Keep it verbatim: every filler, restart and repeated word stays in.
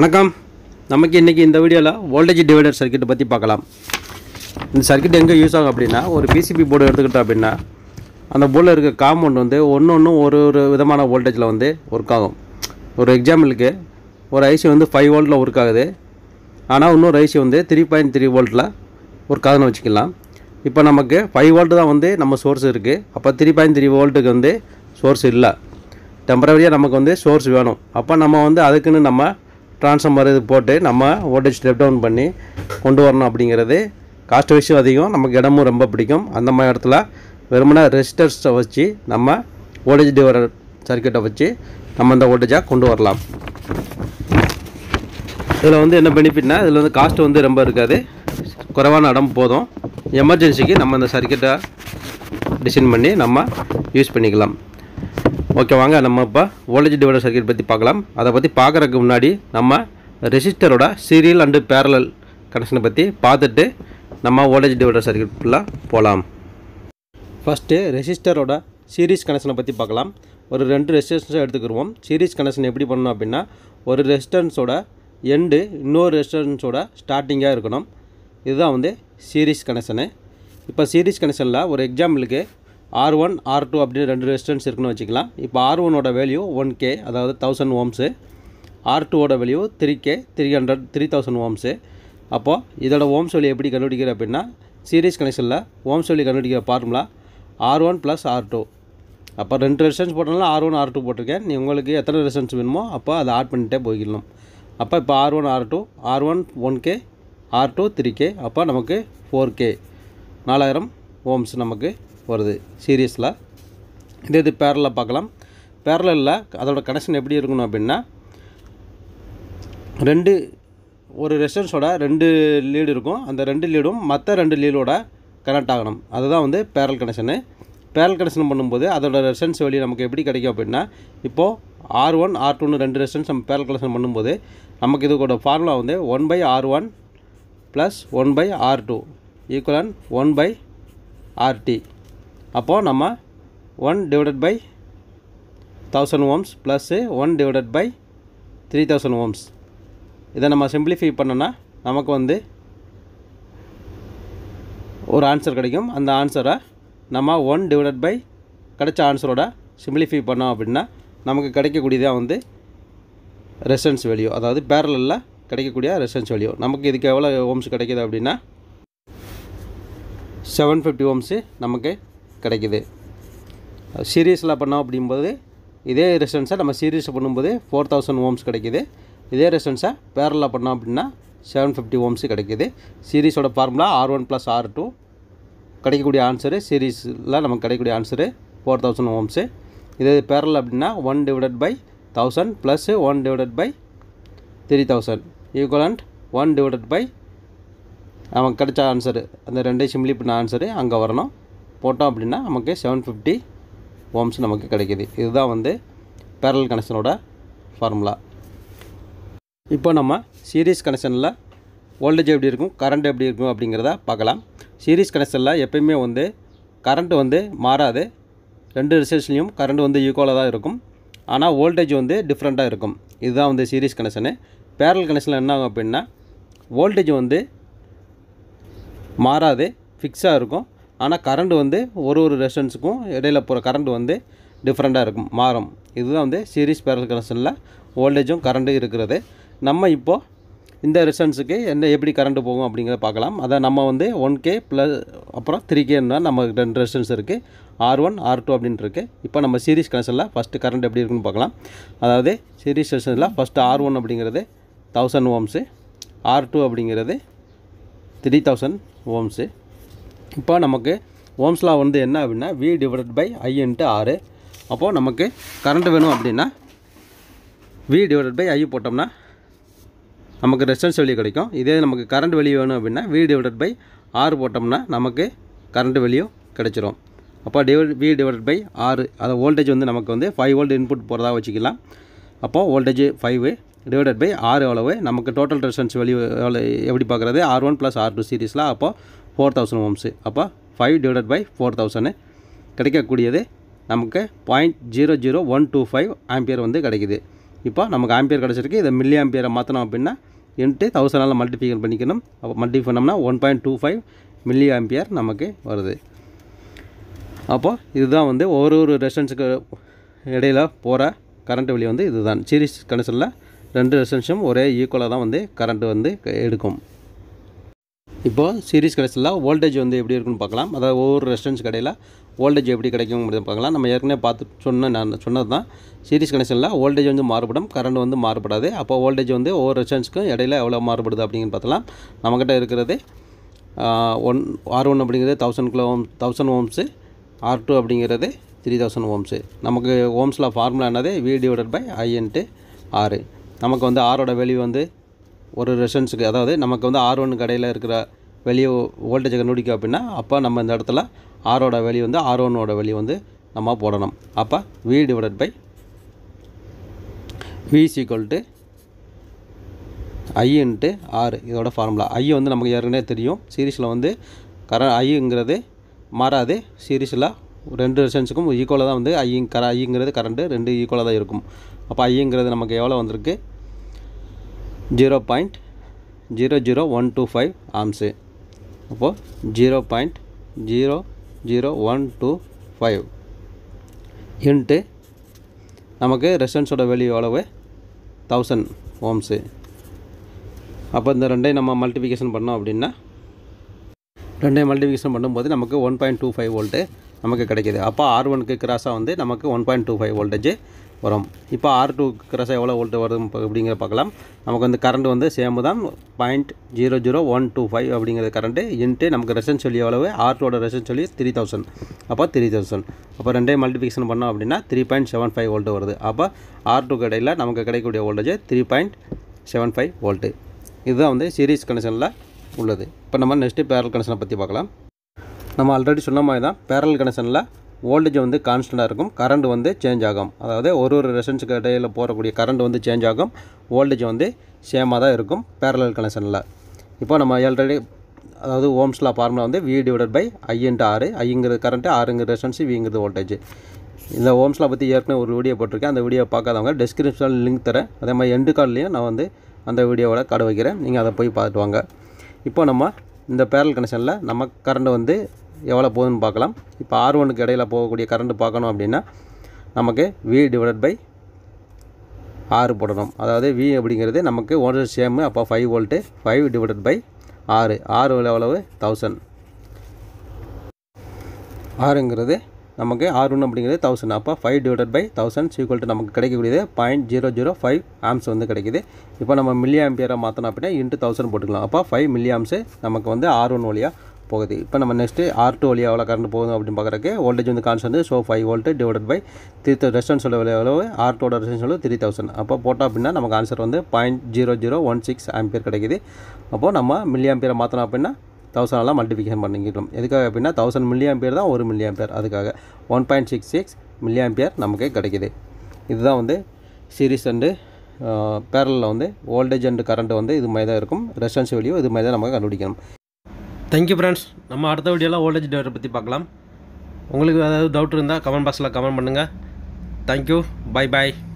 வணக்கம். நமக்கு இன்றைக்கி இந்த வீடியோவில் வோல்டேஜ் டிவைடர் சர்க்யூட்டை பற்றி பார்க்கலாம். இந்த சர்க்யூட் எங்கே யூஸ் ஆகும் அப்படின்னா, ஒரு பிசிபி போர்டு எடுத்துக்கிட்டோம் அப்படின்னா அந்த போர்டில் இருக்க காம்பவுண்ட் வந்து ஒன்று ஒன்றும் ஒரு ஒரு விதமான வோல்டேஜில் வந்து ஒர்க் ஆகும். ஒரு எக்ஸாம்பிளுக்கு ஒரு ஐசி வந்து ஃபைவ் வோல்ட்டில் ஒர்க் ஆகுது, ஆனால் இன்னொரு ஐசி வந்து த்ரீ பாயிண்ட் த்ரீ வோல்ட்டில் ஒர்க் ஆகுதுன்னு வச்சுக்கலாம். இப்போ நமக்கு ஃபைவ் வோல்ட்டு தான் வந்து நம்ம சோர்ஸ் இருக்குது. அப்போ த்ரீ பாயிண்ட் த்ரீ வோல்ட்டுக்கு வந்து சோர்ஸ் இல்லை, டெம்பரரியாக நமக்கு வந்து சோர்ஸ் வேணும். அப்போ நம்ம வந்து அதுக்குன்னு நம்ம ட்ரான்ஸ்ஃபார்மர் இது போட்டு நம்ம வோல்டேஜ் ஸ்டெப் டவுன் பண்ணி கொண்டு வரணும். அப்படிங்கிறது காஸ்ட் வைஸும் அதிகம், நமக்கு இடமும் ரொம்ப பிடிக்கும். அந்த மாதிரி இடத்துல வெறுமனே ரெசிஸ்டர்ஸை வச்சு நம்ம வோல்டேஜ் டிவைடர் சர்க்யூட்டை வச்சு நம்ம இந்த வோல்டேஜாக கொண்டு வரலாம். இதில் வந்து என்ன பெனிஃபிட்னா, இதில் வந்து காஸ்ட் வந்து ரொம்ப இருக்காது, குறைவான இடம் போதும். எமர்ஜென்சிக்கு நம்ம இந்த சர்க்யூட்டை டிசைன் பண்ணி நம்ம யூஸ் பண்ணிக்கலாம். ஓகே, வாங்க நம்ம இப்போ வோல்டேஜ் டிவைடர் சர்க்யூட் பற்றி பார்க்கலாம். அதை பற்றி பார்க்குறதுக்கு முன்னாடி நம்ம ரெசிஸ்டரோட சீரியல் அண்டு பேரலல் கனெக்ஷனை பற்றி பார்த்துட்டு நம்ம வோல்டேஜ் டிவைடர் சர்க்யூட்டில் போகலாம். ஃபஸ்ட்டு ரெசிஸ்டரோட சீரிஸ் கனெக்ஷனை பற்றி பார்க்கலாம். ஒரு ரெண்டு ரெசிஸ்டன்ஸை எடுத்துக்கிடுவோம். சீரிஸ் கனெக்ஷன் எப்படி பண்ணணும் அப்படின்னா, ஒரு ரெசிஸ்டன்ஸோட எண்டு இன்னொரு ரெசிஸ்டன்ஸோட ஸ்டார்டிங்காக இருக்கணும். இதுதான் வந்து சீரிஸ் கனெக்ஷனு. இப்போ சீரிஸ் கனெக்ஷனில் ஒரு எக்ஸாம்பிளுக்கு ஆர் ஒன் ஆர் டூ அப்படின்னு ரெண்டு ரெசிஸ்டன்ஸ் இருக்குன்னு வச்சுக்கலாம். இப்போ ஆர் ஒனோட வேல்யூ ஒன் கே, அதாவது தௌசண்ட் ஓம்ஸு. ஆர் டூவோட value three K, three hundred three thousand ohms. அப்போது இதோட ஓம்ஸ் வேல்யூ எப்படி கண்டுபிடிக்கிற அப்படின்னா, சீரிஸ் கனெக்ஷனில் ஓம்ஸ் வேல்யூ கண்டுபிடிக்கிற formula R one plus R two. அப்போ ரெண்டு ரெசிஸ்டன்ஸ் போட்டனால ஆர் ஒன் ஆர் டூ போட்டிருக்கேன். நீ உங்களுக்கு எத்தனை ரெசிஸ்டன்ஸ் வேணுமோ அப்போ அதை ஆட் பண்ணிட்டே போய்க்கலாம். அப்போ இப்போ R one R two, R one one K, R two three K, அப்போ நமக்கு ஃபோர் கே, நாலாயிரம் ஓம்ஸ் நமக்கு வருது சீரியஸில். இதே இது பேரலில் பார்க்கலாம். பேரலில் அதோட கனெக்ஷன் எப்படி இருக்கணும் அப்படின்னா, ரெண்டு ஒரு ரெசிஸ்டன்ஸோட ரெண்டு லீடு இருக்கும், அந்த ரெண்டு லீடும் மற்ற ரெண்டு லீடோட கனெக்ட் ஆகணும். அதுதான் வந்து பேரல் கனெக்ஷனு. பேரல் கனெக்ஷன் பண்ணும்போது அதோட ரெசிஸ்டன்ஸ் வெளியே நமக்கு எப்படி கிடைக்கும் அப்படின்னா, இப்போது ஆர் ஒன் ஆர் டூன்னு ரெண்டு ரெசிஸ்டன்ஸ் நம்ம பேரல் கனெக்ஷன் பண்ணும்போது நமக்கு இதுக்கோட ஃபார்முலா வந்து one by R one plus one by R two equivalent one by RT. அப்போது நம்ம one divided by thousand ohms plus one divided by three thousand ohms. இதை நம்ம சிம்பிளிஃபை பண்ணோன்னா நமக்கு வந்து ஒரு ஆன்சர் கிடைக்கும். அந்த ஆன்சரை நம்ம ஒன் டிவைடட் பை கிடைச்ச ஆன்சரோட சிம்பிளிஃபை பண்ணோம் அப்படின்னா நமக்கு கிடைக்கக்கூடியதாக வந்து ரெசிஸ்டன்ஸ் வேல்யூ, அதாவது பேரலில் கிடைக்கக்கூடிய ரெசிஸ்டன்ஸ் வேல்யூ. நமக்கு இதுக்கு எவ்வளோ ஓம்ஸ் கிடைக்கிது அப்படின்னா செவன் ஃபிஃப்டி ஓம்ஸு நமக்கு கிடைக்கிது. சீரியஸில் பண்ணோம் அப்படிங்கும்போது இதே ரெசிஸ்டன்ஸை நம்ம சீரியஸில் பண்ணும்போது ஃபோர் தௌசண்ட் ஓம்ஸ் கிடைக்கிது. இதே ரெசிஸ்டன்ஸை பேரலில் பண்ணோம் அப்படின்னா செவன் ஃபிஃப்டி ஓம்ஸு கிடைக்கிது. சீரிஸோட formula R one plus R two. கிடைக்கக்கூடிய ஆன்சரு சீரீஸில் நமக்கு கிடைக்கக்கூடிய ஆன்சரு ஃபோர் தௌசண்ட் ஓம்ஸு. இதே பேரல் அப்படின்னா one divided by thousand plus one divided by three thousand equivalent one divided by நமக்கு கிடைச்ச ஆன்சரு, அந்த ரெண்டே சிம்பிளி பண்ண ஆன்சரு அங்கே வரணும். போட்டோம் அப்படின்னா நமக்கு செவன் ஃபிஃப்டி ஓம்ஸ் நமக்கு கிடைக்கிது. இதுதான் வந்து பேரல் கனெக்ஷனோட ஃபார்முலா. இப்போ நம்ம சீரிஸ் கனெக்ஷனில் வோல்டேஜ் எப்படி இருக்கும், கரண்ட் எப்படி இருக்கும் அப்படிங்கிறத பார்க்கலாம். சீரிஸ் கனெக்ஷனில் எப்பயுமே வந்து கரண்ட் வந்து மாறாது. ரெண்டு ரெசிஸ்டன்ஸ்லையும் கரண்ட் வந்து ஈக்குவலாக தான் இருக்கும், ஆனால் வோல்டேஜ் வந்து டிஃப்ரெண்ட்டாக இருக்கும். இதுதான் வந்து சீரிஸ் கனெக்ஷனு. பேரல் கனெக்ஷனில் என்ன ஆகும் அப்படின்னா, வோல்டேஜ் வந்து மாறாது, ஃபிக்ஸாக இருக்கும். ஆனால் கரண்ட் வந்து ஒரு ஒரு ரெசிஸ்டன்ஸுக்கும் இடையில போகிற கரண்ட் வந்து டிஃப்ரெண்ட்டாக இருக்கும், மாறும். இதுதான் வந்து சீரிஸ் பேரல் கனெக்ஷனில் வோல்டேஜும் கரண்ட்டும் இருக்கிறது. நம்ம இப்போது இந்த ரெசிஸ்டன்ஸுக்கு என்ன எப்படி கரண்ட் போகும் அப்படிங்கிறத பார்க்கலாம். அதை நம்ம வந்து ஒன் கே ப்ளஸ் அப்புறம் த்ரீ கேன்னா நம்ம ரெண்டு ரெசிஸ்டன்ஸ் இருக்குது, ஆர் ஒன் ஆர் டூ அப்படின்ட்டு இருக்குது. இப்போ நம்ம சீரிஸ் கனெக்ஷனில் ஃபஸ்ட்டு கரண்ட் எப்படி இருக்குன்னு பார்க்கலாம். அதாவது சீரிஸ் கனெக்ஷனில் ஃபஸ்ட்டு ஆர் ஒன் அப்படிங்கிறது தௌசண்ட் ஓம்ஸு, ஆர் டூ அப்படிங்கிறது த்ரீ தௌசண்ட் ஓம்ஸு. இப்போ நமக்கு ஓம்ஸ்லாம் வந்து என்ன அப்படின்னா V divided by I into R. அப்போது நமக்கு கரண்ட் வேணும் அப்படின்னா வி டிவைடட் பை ஐ போட்டோம்னா நமக்கு ரெசிஸ்டன்ஸ் வேல்யூ கிடைக்கும். இதே நமக்கு கரண்ட் வேல்யூ வேணும் அப்படின்னா வி டிவைடட் பை ஆறு போட்டோம்னா நமக்கு கரண்ட் வேல்யூ கிடைச்சிரும். அப்போ டிவைட் வி டிவைடட் பை ஆறு, அதை வோல்டேஜ் வந்து நமக்கு வந்து ஃபைவ் வோல்ட் இன்புட் போகிறதா வச்சுக்கலாம். அப்போது வோல்டேஜ் ஃபைவ் டிவைடட் பை ஆறு எவ்வளவு, நமக்கு டோட்டல் ரெசிஸ்டன்ஸ் வேல்யூ எவ்வளோ எப்படி பார்க்குறது, R one plus R two சீரீஸில். அப்போது ஃபோர் தௌசண்ட் ஓம்ஸு. அப்போ five divided by four thousand கிடைக்கக்கூடியது நமக்கு point zero zero one two five ampere வந்து கிடைக்குது. இப்போ நமக்கு ஆம்பியர் கிடச்சிருக்கு. இதை மில்லி ஆம்பியரை மாற்றணும் அப்படின்னா இன்ட்டு தௌசண்டால் மல்டிஃபிகேஷன் பண்ணிக்கணும். அப்போ மல்டிஃபை பண்ணோம்னா one point two five milli ampere நமக்கு வருது. அப்போது இதுதான் வந்து ஒரு ஒரு ரெசிஸ்டன்ஸுக்கு இடையில் போகிற கரண்ட் வெளியே வந்து இதுதான். சீரிஸ் கனெக்ஷனில் ரெண்டு ரெசிஸ்டன்ஸும் ஒரே ஈக்குவலாக தான் வந்து கரண்ட் வந்து எடுக்கும். இப்போது சீரிஸ் கனெக்ஷனில் வோல்டேஜ் வந்து எப்படி இருக்குன்னு பார்க்கலாம். அதாவது ஒவ்வொரு ரெசிஸ்டன்ஸ் இடையில் வோல்டேஜ் எப்படி கிடைக்குங்கிறத பார்க்கலாம். நம்ம ஏற்கனவே பார்த்து சொன்ன நான் சொன்னது தான். சீரிஸ் கனெக்ஷனில் வோல்டேஜ் வந்து மாறுபடும், கரண்ட் வந்து மாறுபடாது. அப்போ வோல்டேஜ் வந்து ஒவ்வொரு ரெசிஸ்டன்ஸுக்கும் இடையில் எவ்வளோ மாறுபடுது அப்படிங்கிறது பார்த்தலாம். நம்மக்கிட்ட இருக்கிறது ஒன் ஆர் ஒன் அப்படிங்கிறது thousand kilo ohm thousand ohms, R two அப்படிங்கிறது த்ரீ தௌசண்ட் ஓம்ஸு. நமக்கு ஓம்ஸில் ஃபார்முலா என்னது V divided by I into R. நமக்கு வந்து ஆரோட வேல்யூ வந்து ஒரு ரெசிஸ்டன்ஸுக்கு, அதாவது நமக்கு வந்து ஆர் ஒன் கடையில் இருக்கிற வெளியே வோல்டேஜை கண்டுபிடிக்கும் அப்படின்னா அப்போ நம்ம இந்த இடத்துல ஆரோட வேல்யூ வந்து ஆர் ஒன்னோட வேல்யூ வந்து நம்ம போடணும். அப்போ V divided by V is equal to I into R. இதோட ஃபார்முலா ஐ வந்து நமக்கு ஏற்கனவே தெரியும். சீரீஸில் வந்து கர ஐங்கிறது மாறாது. சீரீஸில் ரெண்டு ரெசிஸ்டன்ஸுக்கும் ஈக்குவலாக தான் வந்து ஐ கர ஐங்கிறது கரண்ட்டு ரெண்டு ஈக்குவலாக தான் இருக்கும். அப்போ ஐங்கிறது நமக்கு எவ்வளோ வந்திருக்கு, zero point zero zero one two five amps. அப்போது zero point zero zero one two five into நமக்கு ரெசிஸ்டன்ஸோட வேல்யூ எவ்வளவு, தௌசண்ட் ஓம்ஸு. அப்போ இந்த ரெண்டையும் நம்ம மல்டிஃபிகேஷன் பண்ணோம் அப்படின்னா ரெண்டையும் மல்டிஃபிகேஷன் பண்ணும்போது நமக்கு one point two five volt நமக்கு கிடைக்கிது. அப்போ ஆர் ஒனுக்கு கிராஸாக வந்து நமக்கு one point two five voltage வரும். இப்போ ஆர் டூ கிராஸாக எவ்வளோ வோல்ட்டு வரும் அப்படிங்கிற பார்க்கலாம். நமக்கு வந்து கரண்ட் வந்து சேம் தான், point zero zero one two five அப்படிங்கிற கரண்ட்டு இன்ட்டு நமக்கு ரெசிஸ்டன்ஸ் சொல்லி எவ்வளவு, ஆர் டூவோட ரெசிஸ்டன்ஸ் சொல்லி த்ரீ தௌசண்ட். அப்போ த்ரீ தௌசண்ட் அப்போ ரெண்டையும் மல்டிஃபிகேஷன் பண்ணோம் அப்படின்னா three point seven five volt வருது. அப்போ ஆர் டூ கடையில் நமக்கு கிடைக்கக்கூடிய voltage three point seven five volt. இதுதான் வந்து சீரிஸ் கனெக்ஷனில் உள்ளது. இப்போ நம்ம நெக்ஸ்ட்டு பேரல் கனெக்ஷனை பற்றி பார்க்கலாம். நம்ம ஆல்ரெடி சொன்ன மாதிரி தான் பேரல் கனெக்ஷனில் வோல்டேஜ் வந்து கான்ஸ்டண்ட்டாக இருக்கும், கரண்ட் வந்து சேஞ்ச் ஆகும். அதாவது ஒரு ஒரு ரெசிஸ்டன்ஸுக்கு இடையில் போகக்கூடிய கரண்ட் வந்து சேஞ்ச் ஆகும், வோல்டேஜ் வந்து சேமாக தான் இருக்கும் பேரலல் கனெக்ஷனில். இப்போ நம்ம ஆல்ரெடி அதாவது ஓம்ஸில் ஃபார்முலா வந்து V divided by I into R. ஐங்கிறது கரண்ட்டு, ஆறுங்கிற ரெசிஸ்டன்ஸ், விங்கிறது வோல்டேஜ். இந்த ஓம்ஸில் பற்றி ஏற்கனவே ஒரு வீடியோ போட்டிருக்கேன். அந்த வீடியோ பார்க்காதவங்க டிஸ்கிரிப்ஷனில் லிங்க் தரேன். அதே மாதிரி எண்டு கார்ட்லேயும் நான் வந்து அந்த வீடியோவோட கார்டு வைக்கிறேன், நீங்கள் அதை போய் பார்த்துட்டு வாங்க. இப்போ நம்ம இந்த பேரல் கனெக்ஷனில் நம்ம கரண்ட் வந்து எவ்வளோ போகுதுன்னு பார்க்கலாம். இப்போ ஆர் ஒனுக்கு இடையில் போகக்கூடிய கரண்ட் பார்க்கணும் அப்படின்னா நமக்கு வி டிவைடட் பை ஆறு போடணும். அதாவது வி அப்படிங்கிறது நமக்கு வோல்டேஜ் சேமு. அப்போ five volt, five divided by ஆறு. ஆறு எவ்வளவு, தௌசண்ட். ஆறுங்கிறது நமக்கு ஆர் ஒன் அப்படிங்கிறது தௌசண்ட். அப்போ five divided by thousand equal to நமக்கு கிடைக்கக்கூடியது point zero zero five amps வந்து கிடைக்குது. இப்போ நம்ம மில்லி ஆம்பியராக மாற்றணும் அப்படின்னா இன்ட்டு தௌசண்ட் போட்டுக்கலாம். அப்போ ஃபைவ் மில்லி ஆம்ஸு நமக்கு வந்து ஆர் ஒன் வழியாக போகுது. இப்போ நம்ம நெக்ஸ்ட்டு ஆர் டூ வழியாக எவ்வளோ கரண்ட் போகுது அப்படின்னு பார்க்குறக்கு வோல்டேஜ் வந்து constant. So five volt divided by three தௌ ரெசிஸ்டன்ஸோட எவ்வளவு, ஆர் டூவோட ரெசிஸ்டன்ஸ் எவ்வளோ, த்ரீ தௌசண்ட். அப்போ போட்டோம் அப்படின்னா நமக்கு ஆன்சர் வந்து point zero zero one six ampere கிடைக்குது. அப்போது நம்ம மில்லி ஆம்பியரை மாற்றணும் அப்படின்னா தௌசண்டால் மல்டிஃபிகேஷன் பண்ணிக்கலாம். எதுக்காக அப்படின்னா தௌசண்ட் மில்லி ஆம்பியர் தான் ஒரு மில்லி ஆம்பியர், அதுக்காக one point six six milli ampere நமக்கு கிடைக்கிது. இதுதான் வந்து சீரிஸ் அண்டு பேரலில் வந்து வோல்டேஜ் அண்டு கரண்ட் வந்து இது மாதிரி தான் இருக்கும். ரெசிஸ்டன்ஸ் வேல்யூ இது மாதிரி தான் நமக்கு கண்டுபிடிக்கணும். Thank you friends. நம்ம அடுத்த வீடியோவில் வோல்டேஜ் டிவைடரை பற்றி பார்க்கலாம். உங்களுக்கு ஏதாவது டவுட் இருந்தால் கமெண்ட் பாக்ஸில் கமெண்ட் பண்ணுங்கள். தேங்க்யூ, பை பாய்.